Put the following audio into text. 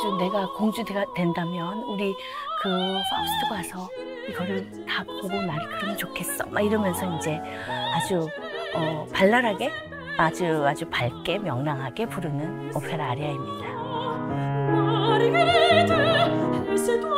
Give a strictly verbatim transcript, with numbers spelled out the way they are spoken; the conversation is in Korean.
아주 내가 공주가 된다면 우리 그 파우스트 가서 이거를 다 보고 날 그러면 좋겠어 막 이러면서 이제 아주 어, 발랄하게 아주 아주 밝게 명랑하게 부르는 오페라 아리아입니다.